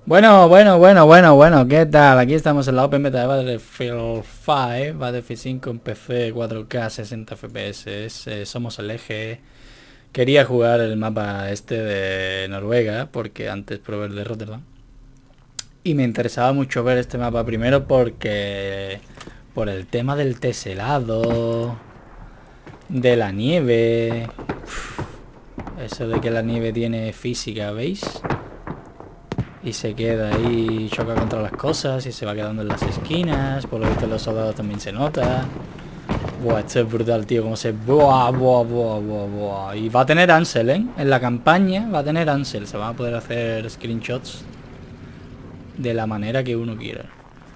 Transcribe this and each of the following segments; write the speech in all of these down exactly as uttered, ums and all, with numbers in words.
Bueno, bueno, bueno, bueno, bueno, ¿qué tal? Aquí estamos en la Open Beta de Battlefield cinco, Battlefield cinco en P C, cuatro K, sesenta F P S, eh, somos el eje. Quería jugar el mapa este de Noruega, porque antes probé el de Rotterdam. Y me interesaba mucho ver este mapa primero porque... por el tema del teselado, de la nieve... Uf, eso de que la nieve tiene física, ¿veis? Y se queda ahí, choca contra las cosas y se va quedando en las esquinas. Por lo visto en los soldados también se nota. Buah, esto es brutal, tío, como se... Buah, buah, buah, buah, buah. Y va a tener Ansel, ¿eh? En la campaña va a tener Ansel. Se van a poder hacer screenshots de la manera que uno quiera.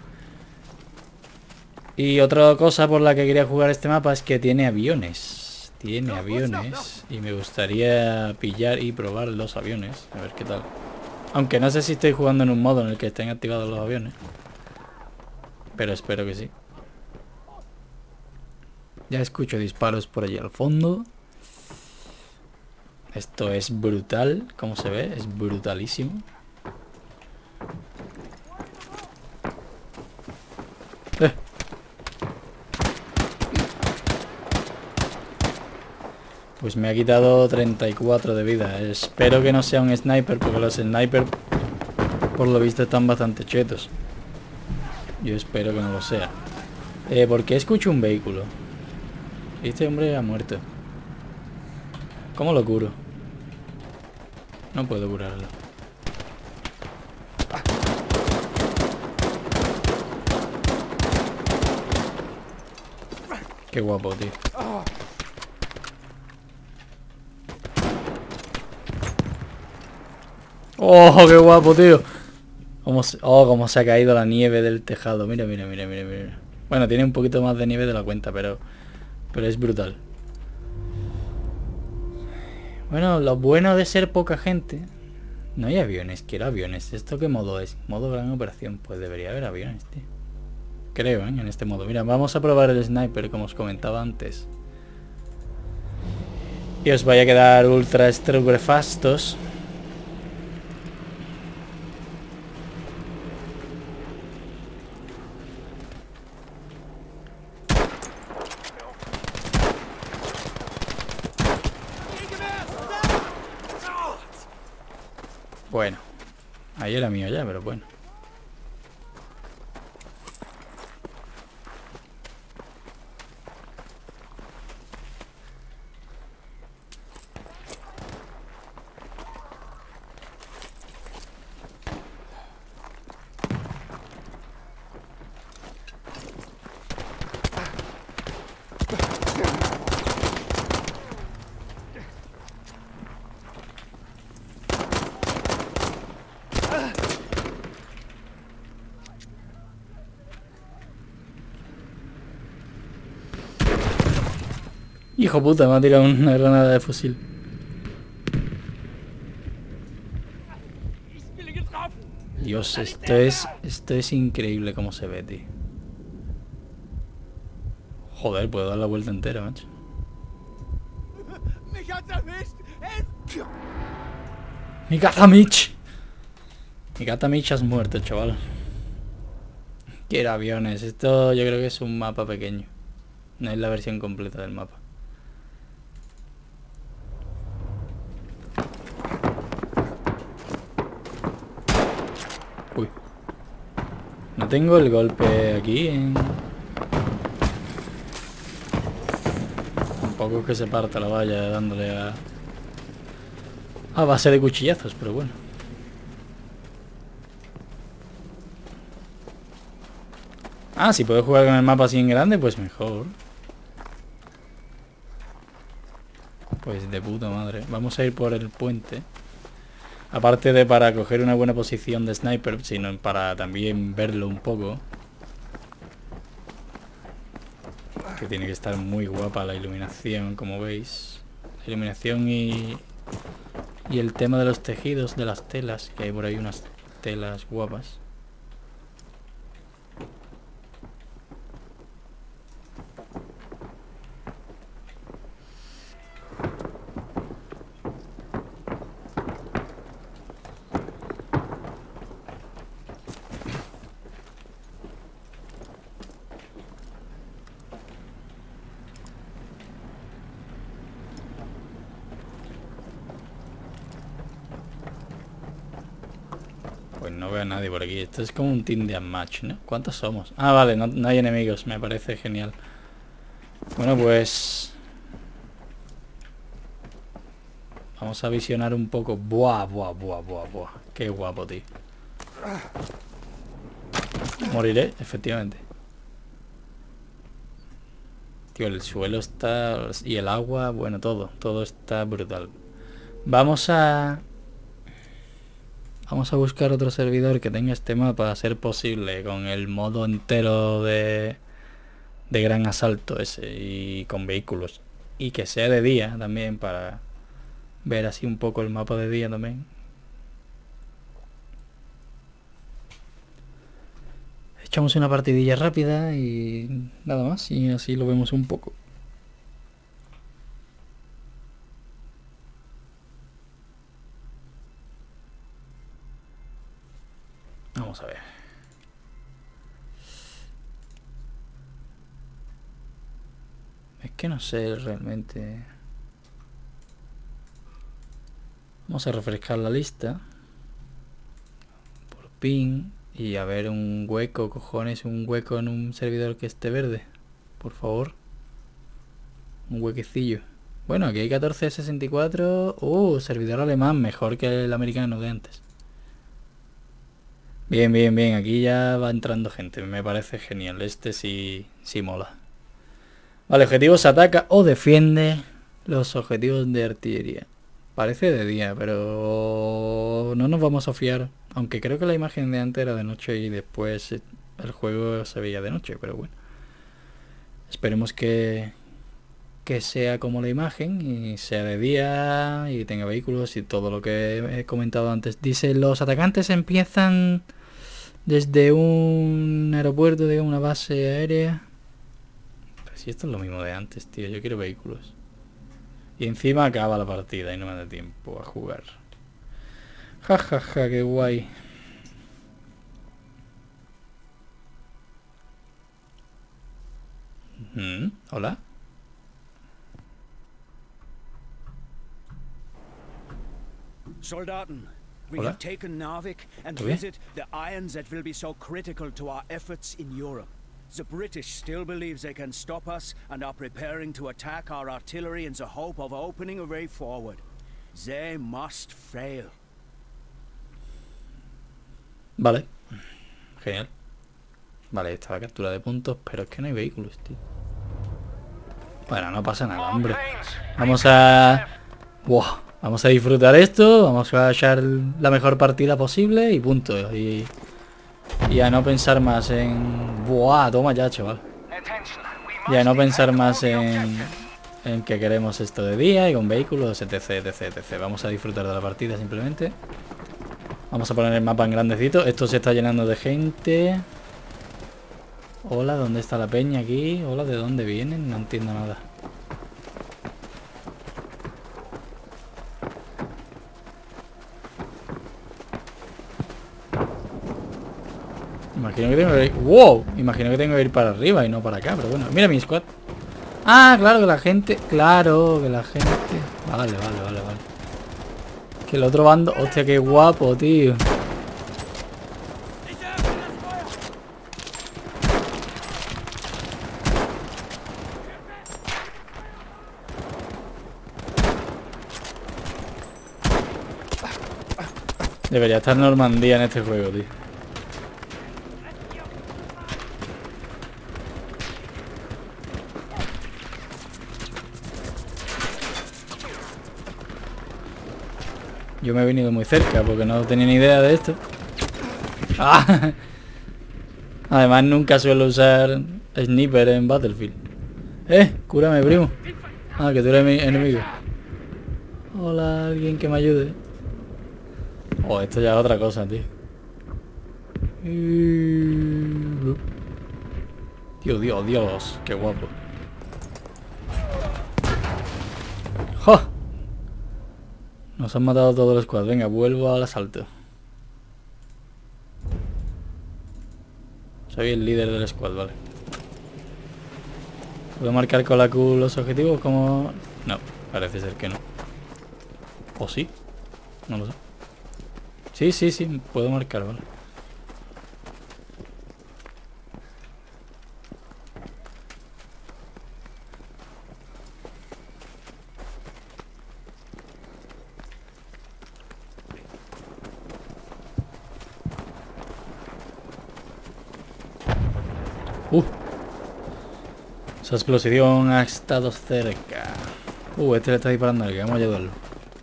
Y otra cosa por la que quería jugar este mapa es que tiene aviones. Tiene aviones. Y me gustaría pillar y probar los aviones. A ver qué tal. Aunque no sé si estoy jugando en un modo en el que estén activados los aviones. Pero espero que sí. Ya escucho disparos por allí al fondo. Esto es brutal, como se ve, es brutalísimo. Eh. Pues me ha quitado treinta y cuatro de vida. Espero que no sea un sniper, porque los snipers por lo visto están bastante chetos. Yo espero que no lo sea. Eh, ¿por qué escucho un vehículo? Este hombre ha muerto. ¿Cómo lo curo? No puedo curarlo. Qué guapo, tío. Oh, qué guapo, tío. Cómo se... Oh, cómo se ha caído la nieve del tejado. Mira, mira, mira, mira, mira. Bueno, tiene un poquito más de nieve de la cuenta, pero... Pero es brutal. Bueno, lo bueno de ser poca gente... No hay aviones, quiero aviones. ¿Esto qué modo es? Modo gran operación. Pues debería haber aviones, tío. Creo, ¿eh? En este modo. Mira, vamos a probar el sniper, como os comentaba antes. Y os vaya a quedar ultra estrugefastos. Bueno, ahí era mío ya, pero bueno. Hijo puta, me ha tirado una granada de fusil. Dios, esto es... Esto es increíble como se ve, tío. Joder, puedo dar la vuelta entera, macho. Mi gata Mitch. Mi gata Mitch has muerto, chaval. Quiero aviones. Esto yo creo que es un mapa pequeño. No es la versión completa del mapa. Uy. No tengo el golpe aquí en... Tampoco es que se parta la valla dándole a... a base de cuchillazos, pero bueno. Ah, si puedo jugar con el mapa así en grande, pues mejor. Pues de puta madre. Vamos a ir por el puente. Aparte de para coger una buena posición de sniper, sino para también verlo un poco. Que tiene que estar muy guapa la iluminación, como veis. La iluminación y... Y el tema de los tejidos, de las telas, que hay por ahí unas telas guapas. no veo a nadie por aquí. Esto es como un team de match, ¿no? ¿Cuántos somos? Ah, vale, no, no hay enemigos. Me parece genial. Bueno, pues... vamos a visionar un poco. Buah, buah, buah, buah, buah. Qué guapo, tío. Moriré, efectivamente. Tío, el suelo está... y el agua, bueno, todo. Todo está brutal. Vamos a... Vamos a buscar otro servidor que tenga este mapa a ser posible. Con el modo entero de... de gran asalto ese. Y con vehículos. Y que sea de día también para... ver así un poco el mapa de día también. Echamos una partidilla rápida y nada más, y así lo vemos un poco. Vamos a ver. Es que no sé realmente. Vamos a refrescar la lista por ping. Y a ver, un hueco, cojones, un hueco en un servidor que esté verde. Por favor. Un huequecillo. Bueno, aquí hay catorce sesenta y cuatro. Uh, servidor alemán, mejor que el americano de antes. Bien, bien, bien. Aquí ya va entrando gente. Me parece genial. Este sí, sí mola. Vale, objetivos ataca o defiende los objetivos de artillería. Parece de día, pero no nos vamos a fiar. Aunque creo que la imagen de antes era de noche y después el juego se veía de noche, pero bueno. Esperemos que, que sea como la imagen y sea de día y tenga vehículos y todo lo que he comentado antes. Dice, los atacantes empiezan desde un aeropuerto, de una base aérea. Pero si esto es lo mismo de antes, tío. Yo quiero vehículos. Y encima acaba la partida y no me da tiempo a jugar. Ja, ja, ja, qué guay. Mm, hola. Soldaten, we Hola. have taken Narvik and ¿Todo bien? visit the irons that will be so critical to our efforts in Europe. The British still believe they can stop us and are preparing to attack our artillery in the hope of opening a way forward. They must fail. Vale. Genial. Vale, esta es la captura de puntos, pero es que no hay vehículos, tío. Bueno, no pasa nada, hombre. Vamos a... Wow. Vamos a disfrutar esto, vamos a echar la mejor partida posible y punto. Y, y a no pensar más en... Buah, toma ya, chaval. Y a no pensar más en... en que queremos esto de día y con vehículos, etc, etc, etc. Vamos a disfrutar de la partida simplemente. Vamos a poner el mapa en grandecito. Esto se está llenando de gente. Hola, ¿dónde está la peña aquí? Hola, ¿de dónde vienen? No entiendo nada. Imagino que tengo que ir... ¡Wow! Imagino que tengo que ir para arriba y no para acá, pero bueno. Mira mi squad. Ah, claro, que la gente... Claro, que la gente... Vale, vale, vale, vale. Que el otro bando... Hostia, qué guapo, tío. Debería estar Normandía en este juego, tío. Yo me he venido muy cerca porque no tenía ni idea de esto. ¡Ah! Además nunca suelo usar sniper en Battlefield. Eh, cúrame, primo. Ah, que tú eres mi enemigo. Hola, alguien que me ayude. Oh, esto ya es otra cosa, tío. Dios, Dios, Dios, qué guapo. ¡Ja! Nos han matado todos los squads. Venga, vuelvo al asalto. Soy el líder del squad, vale. ¿Puedo marcar con la Q los objetivos como...? No, parece ser que no. ¿O sí? No lo sé. Sí, sí, sí, puedo marcar, vale. Esa explosión ha estado cerca. Uh, este le está disparando a él, que vamos a ayudarlo.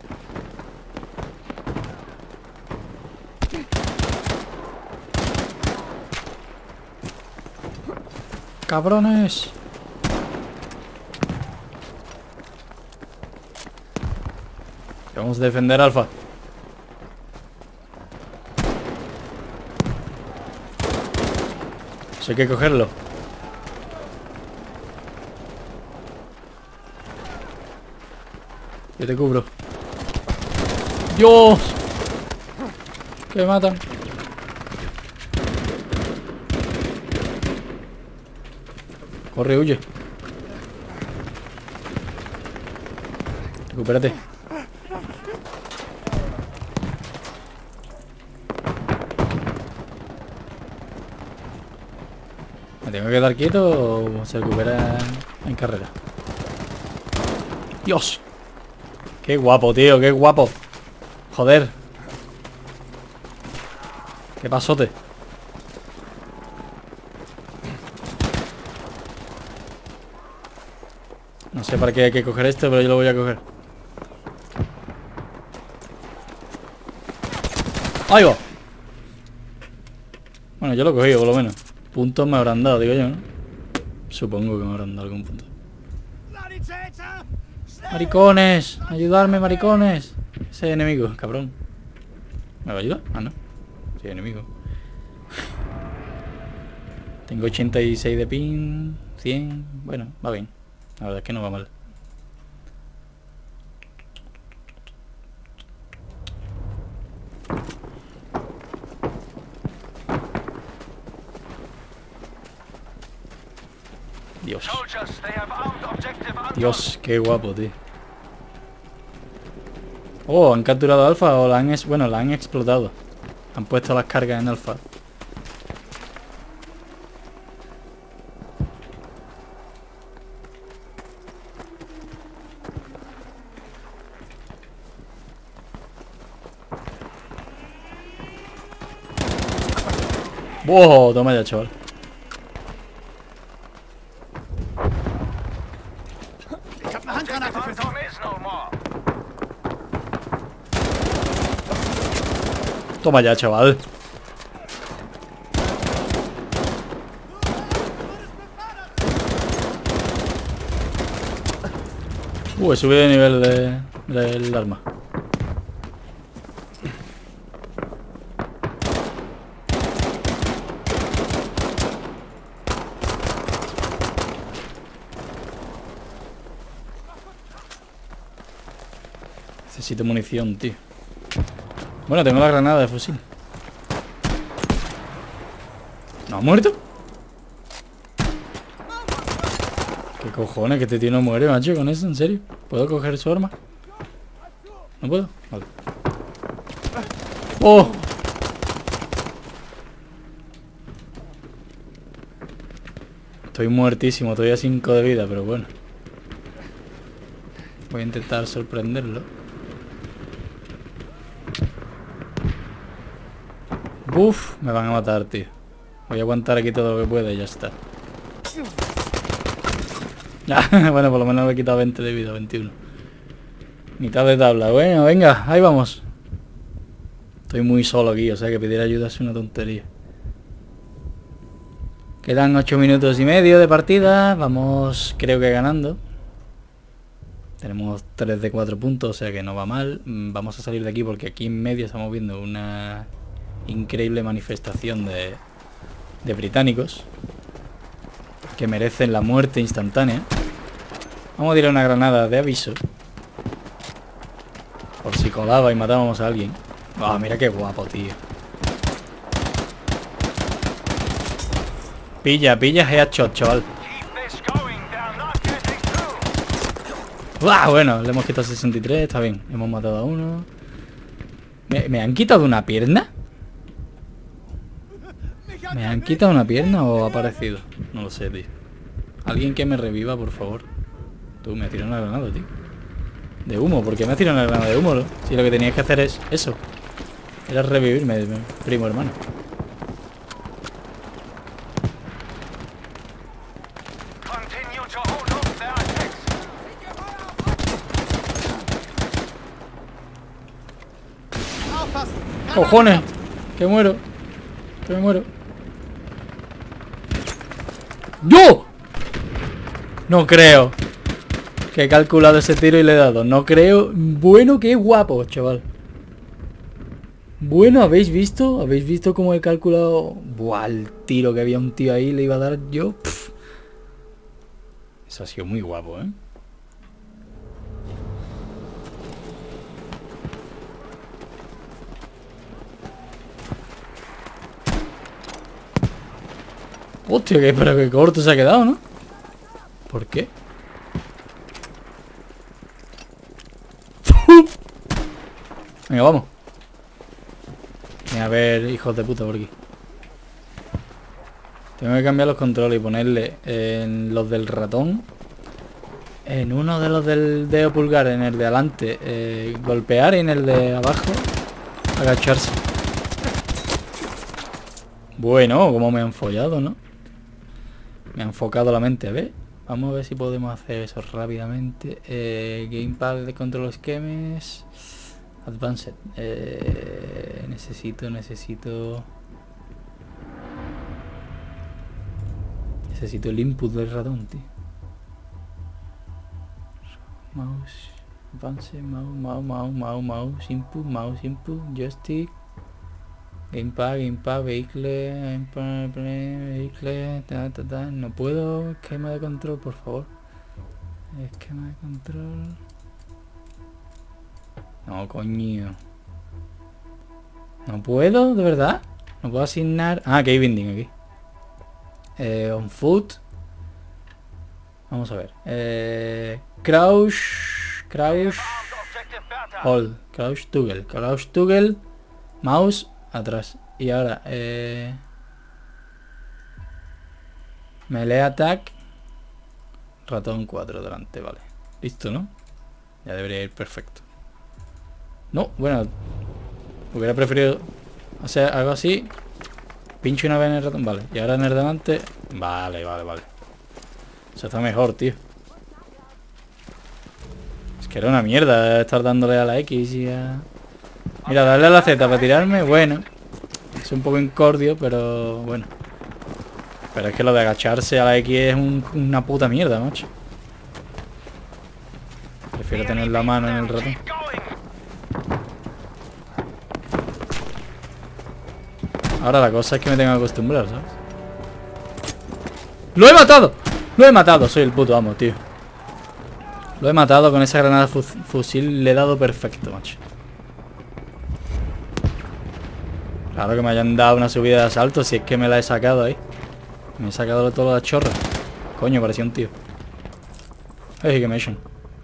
¡Cabrones! Vamos a defender Alfa. Eso hay que cogerlo. Yo te cubro. ¡Dios! Que me matan. Corre, huye. Recupérate. ¿Me tengo que quedar quieto o se recupera en carrera? ¡Dios! ¡Qué guapo, tío! ¡Qué guapo! ¡Joder! ¡Qué pasote! No sé para qué hay que coger esto, pero yo lo voy a coger. ¡Ahí va! Bueno, yo lo he cogido, por lo menos. Puntos me habrán dado, digo yo, ¿no? Supongo que me habrán dado algún punto. ¡Maricones! ¡Ayudarme, maricones! Ese enemigo, cabrón. ¿Me va a ayudar? Ah, no. Sí, enemigo. Tengo ochenta y seis de ping. cien. Bueno, va bien. La verdad es que no va mal. Dios. Dios, qué guapo, tío. Oh, han capturado Alfa o la han... Es... Bueno, la han explotado. Han puesto las cargas en Alfa. ¡Wow! Toma ya, chaval. Toma ya, chaval. Uh, he subido de nivel de, del arma. Necesito munición, tío. Bueno, tengo la granada de fusil. ¿No ha muerto? ¿Qué cojones? Que este tío no muere, macho, con eso, ¿en serio? ¿Puedo coger su arma? ¿No puedo? Vale. ¡Oh! Estoy muertísimo, estoy a cinco de vida, pero bueno. Voy a intentar sorprenderlo. Uf, me van a matar, tío. Voy a aguantar aquí todo lo que pueda y ya está. Bueno, por lo menos me he quitado veinte de vida, veintiuno. Mitad de tabla. Bueno, venga, ahí vamos. Estoy muy solo aquí, o sea que pedir ayuda es una tontería. Quedan ocho minutos y medio de partida. Vamos, creo que ganando. Tenemos tres de cuatro puntos, o sea que no va mal. Vamos a salir de aquí porque aquí en medio estamos viendo una increíble manifestación de, de británicos que merecen la muerte instantánea. Vamos a tirar una granada de aviso por si colaba y matábamos a alguien. Ah, oh, mira qué guapo, tío. Pilla, pilla headshot, chaval. Ah, bueno, le hemos quitado sesenta y tres, está bien. Hemos matado a uno. ¿Me, ¿Me han quitado una pierna? ¿Me han quitado una pierna o ha aparecido? No lo sé, tío. Alguien que me reviva, por favor. Tú, me has tirado una granada, tío. De humo, ¿por qué me has tirado una granada de humo, no? Si lo que tenías que hacer es eso. Era revivirme, primo hermano. ¡Cojones! ¡Que muero! ¡Que me muero! ¡Yo! No creo que he calculado ese tiro y le he dado. No creo. Bueno, qué guapo, chaval. Bueno, ¿habéis visto? ¿Habéis visto cómo he calculado? Buah, el tiro que había un tío ahí le iba a dar yo. Pff. Eso ha sido muy guapo, ¿eh? Hostia, que pero que corto se ha quedado, ¿no? ¿Por qué? Venga, vamos. Venga, a ver, hijos de puta por aquí. Tengo que cambiar los controles y ponerle en los del ratón. En uno de los del dedo pulgar, en el de adelante, eh, golpear, y en el de abajo, agacharse. Bueno, como me han follado, ¿no? Me han enfocado la mente, a ver. Vamos a ver si podemos hacer eso rápidamente. Eh, Gamepad de control schemes. Advanced. Eh, necesito, necesito... Necesito el input del ratón, tío. Mouse. Advanced. Mouse, mouse, mouse, mouse, mouse. Input, mouse, input. Joystick. Gamepad, gamepad, vehicle, gamepad, vehicle, ta, ta, ta. No puedo. Esquema de control, por favor. Esquema de control. No, coño. No puedo, de verdad. No puedo asignar. Ah, que hay binding aquí. Eh, on foot. Vamos a ver. Eh, crouch. Crouch. Hold. Crouch toggle. Crouch toggle. Mouse. Atrás. Y ahora, eh... melee attack. Ratón cuatro delante, vale. Listo, ¿no? Ya debería ir perfecto. No, bueno. Hubiera preferido hacer algo así. Pincho una vez en el ratón, vale. Y ahora en el delante. Vale, vale, vale. Eso está mejor, tío. Es que era una mierda estar dándole a la X y a... Mira, darle a la Z para tirarme, bueno. Es un poco incordio, pero bueno. Pero es que lo de agacharse a la X es un, una puta mierda, macho. Prefiero tener la mano en el ratón. Ahora la cosa es que me tengo que acostumbrar, ¿sabes? ¡Lo he matado! ¡Lo he matado! Soy el puto amo, tío. Lo he matado con esa granada fu fusil. Le he dado perfecto, macho. Claro que me hayan dado una subida de asalto, si es que me la he sacado ahí. Me he sacado todas las chorras. Coño, parecía un tío. Hey, que me echan.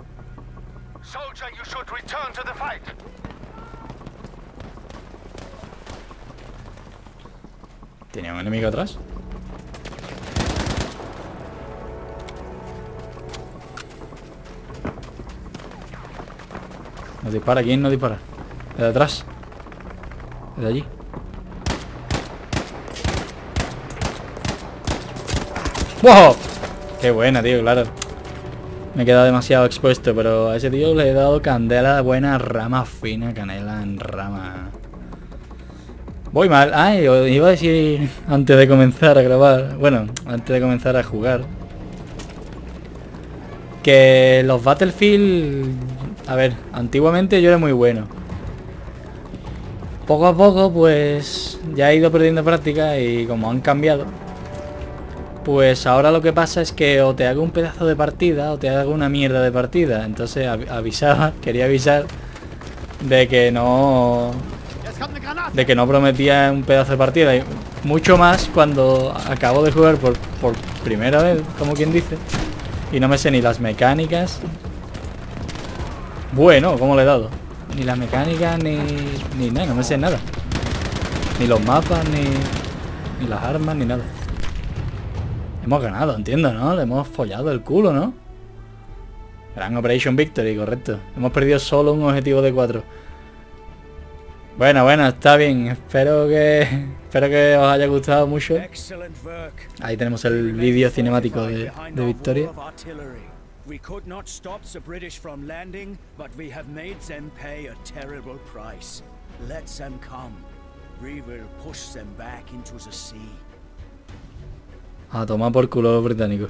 ¿Tenía un enemigo atrás? ¿No dispara? ¿Quién no dispara? ¿De atrás? ¿De allí? ¡Wow! Qué buena, tío, claro. Me he quedado demasiado expuesto, pero a ese tío le he dado candela, buena rama fina, canela en rama. Voy mal. Ah, iba a decir antes de comenzar a grabar, bueno, antes de comenzar a jugar, que los Battlefield, a ver, antiguamente yo era muy bueno. Poco a poco, pues, ya he ido perdiendo práctica y como han cambiado, pues ahora lo que pasa es que o te hago un pedazo de partida o te hago una mierda de partida. Entonces avisaba, quería avisar de que no... De que no prometía un pedazo de partida. Y mucho más cuando acabo de jugar por, por primera vez, como quien dice. Y no me sé ni las mecánicas. Bueno, ¿cómo le he dado? Ni las mecánicas, ni... Ni nada, no me sé nada. Ni los mapas, ni... Ni las armas, ni nada. Hemos ganado, entiendo, ¿no? Le hemos follado el culo, ¿no? Gran Operation Victory, correcto. Hemos perdido solo un objetivo de cuatro. Bueno, bueno, está bien. Espero que... Espero que os haya gustado mucho. Ahí tenemos el vídeo cinemático de, de victoria. We could not stop the British from landing, but we have made them pay a terrible price. Let them come. We will push them back into the sea. A tomar por culo los británicos.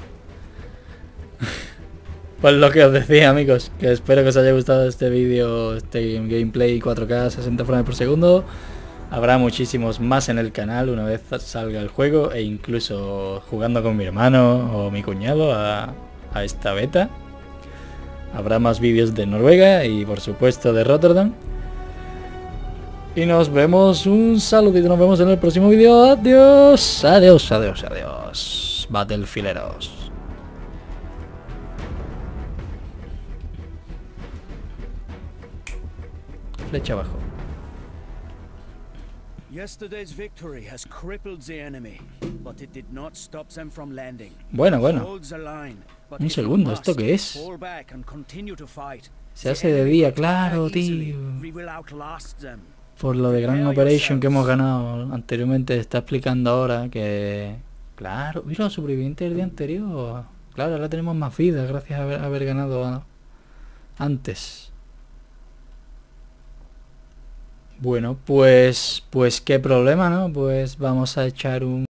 Pues lo que os decía, amigos, que espero que os haya gustado este vídeo, este gameplay cuatro K sesenta frames por segundo. Habrá muchísimos más en el canal una vez salga el juego, e incluso jugando con mi hermano o mi cuñado a, a esta beta. Habrá más vídeos de Noruega y por supuesto de Rotterdam. Y nos vemos, un saludito, nos vemos en el próximo vídeo. Adiós, adiós, adiós, adiós, Battlefielderos. Flecha abajo. Yesterday's victory has crippled the enemy, but it did not stop them from landing. Bueno, bueno. Hold the line, but Un if you segundo, must, ¿esto qué es? fall back and continue to fight. Se The hace de enemy día, will claro, attack easily. tío. We will outlast them. Por lo de Grand Operation que hemos ganado anteriormente, está explicando ahora que... Claro, mira, los supervivientes del día anterior. Claro, ahora tenemos más vida gracias a haber, a haber ganado a- antes. Bueno, pues... Pues qué problema, ¿no? Pues vamos a echar un...